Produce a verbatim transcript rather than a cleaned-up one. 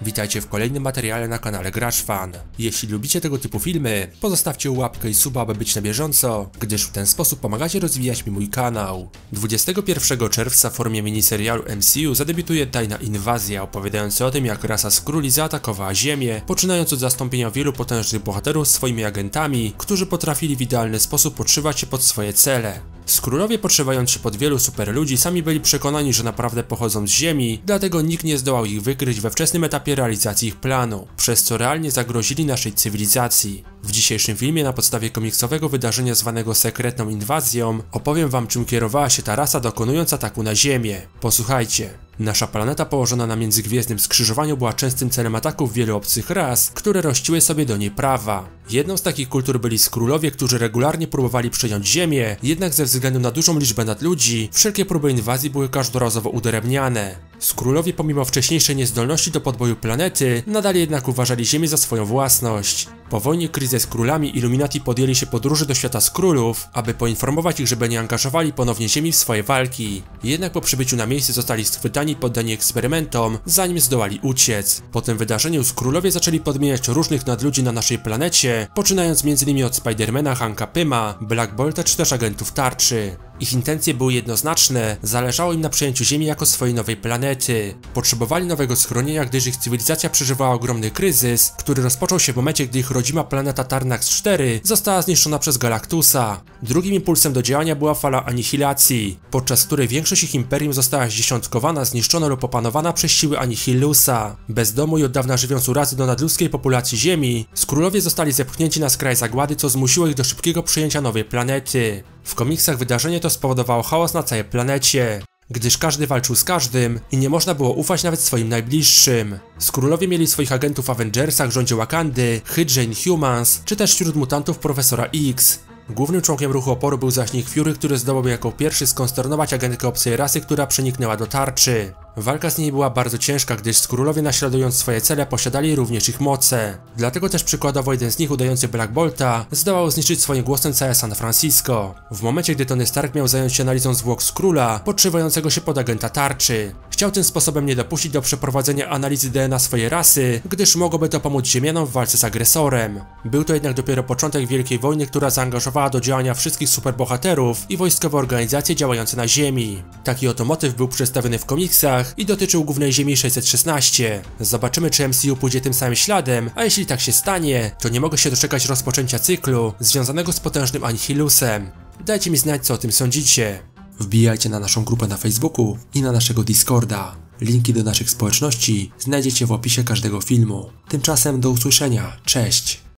Witajcie w kolejnym materiale na kanale GraczoFan. Jeśli lubicie tego typu filmy, pozostawcie łapkę i suba, aby być na bieżąco, gdyż w ten sposób pomagacie rozwijać mi mój kanał. dwudziestego pierwszego czerwca w formie miniserialu M C U zadebiutuje Tajna Inwazja, opowiadający o tym, jak rasa Skrulli zaatakowała Ziemię, poczynając od zastąpienia wielu potężnych bohaterów swoimi agentami, którzy potrafili w idealny sposób podszywać się pod swoje cele. Skrullowie, podszywając się pod wielu superludzi, sami byli przekonani, że naprawdę pochodzą z Ziemi, dlatego nikt nie zdołał ich wykryć we wczesnym etapie realizacji ich planu, przez co realnie zagrozili naszej cywilizacji. W dzisiejszym filmie, na podstawie komiksowego wydarzenia zwanego Sekretną Inwazją, opowiem wam, czym kierowała się ta rasa, dokonując ataku na Ziemię. Posłuchajcie. Nasza planeta położona na międzygwiezdnym skrzyżowaniu była częstym celem ataków wielu obcych ras, które rościły sobie do niej prawa. Jedną z takich kultur byli Skrullowie, którzy regularnie próbowali przejąć Ziemię, jednak ze względu na dużą liczbę nadludzi, wszelkie próby inwazji były każdorazowo udaremniane. Skrullowie, pomimo wcześniejszej niezdolności do podboju planety, nadal jednak uważali Ziemię za swoją własność. Po wojnie Kree ze Skrullami Illuminati podjęli się podróży do świata Skrullów, aby poinformować ich, żeby nie angażowali ponownie Ziemi w swoje walki. Jednak po przybyciu na miejsce zostali schwytani i poddani eksperymentom, zanim zdołali uciec. Po tym wydarzeniu Skrullowie zaczęli podmieniać różnych nadludzi na naszej planecie, poczynając między innymi od Spidermana, Hanka Pyma, Black Bolta czy też agentów Tarczy. Ich intencje były jednoznaczne, zależało im na przejęciu Ziemi jako swojej nowej planety. Potrzebowali nowego schronienia, gdyż ich cywilizacja przeżywała ogromny kryzys, który rozpoczął się w momencie, gdy ich rodzima planeta Tarnax cztery została zniszczona przez Galactusa. Drugim impulsem do działania była fala anihilacji, podczas której większość ich imperium została zdziesiątkowana, zniszczona lub opanowana przez siły Anihilusa. Bez domu i od dawna żywiąc urazy do nadludzkiej populacji Ziemi, Skrullowie zostali zepchnięci na skraj zagłady, co zmusiło ich do szybkiego przejęcia nowej planety. W komiksach wydarzenie to spowodowało chaos na całej planecie, gdyż każdy walczył z każdym i nie można było ufać nawet swoim najbliższym. Skrullowie mieli swoich agentów w Avengersach, rządzie Wakandy, Hydrze, Inhumans, czy też wśród mutantów Profesora X. Głównym członkiem ruchu oporu był zaś Nick Fury, który zdołał jako pierwszy skonsternować agentkę obcej rasy, która przeniknęła do tarczy. Walka z nimi była bardzo ciężka, gdyż Skrullowie, naśladując swoje cele, posiadali również ich moce. Dlatego też przykładowo jeden z nich, udający Black Bolta, zdołał zniszczyć swoim głosem całe San Francisco. W momencie, gdy Tony Stark miał zająć się analizą zwłok Skrulla, podszywającego się pod agenta Tarczy. Chciał tym sposobem nie dopuścić do przeprowadzenia analizy D N A swojej rasy, gdyż mogłoby to pomóc Ziemianom w walce z agresorem. Był to jednak dopiero początek Wielkiej Wojny, która zaangażowała do działania wszystkich superbohaterów i wojskowe organizacje działające na Ziemi. Taki oto motyw był przedstawiony w komiksach i dotyczył głównej Ziemi sześćset szesnaście. Zobaczymy, czy M C U pójdzie tym samym śladem, a jeśli tak się stanie, to nie mogę się doczekać rozpoczęcia cyklu związanego z potężnym Anihilusem. Dajcie mi znać, co o tym sądzicie. Wbijajcie na naszą grupę na Facebooku i na naszego Discorda. Linki do naszych społeczności znajdziecie w opisie każdego filmu. Tymczasem do usłyszenia. Cześć!